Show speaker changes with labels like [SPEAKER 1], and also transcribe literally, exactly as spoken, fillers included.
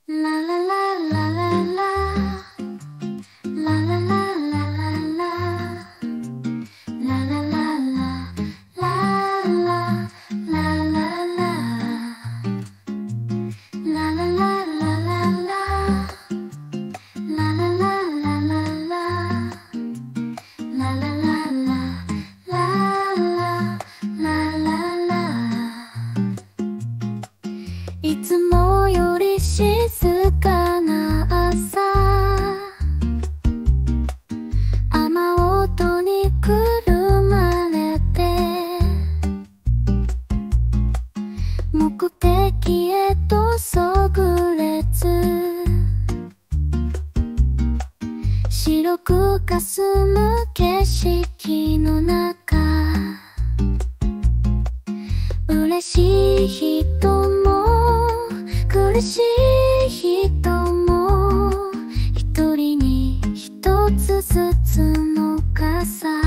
[SPEAKER 1] いつもより静かな朝、雨音にくるまれて目的へとそぐれず、白く霞む景色の中、嬉しい人も苦しい人も一人に一つずつの傘。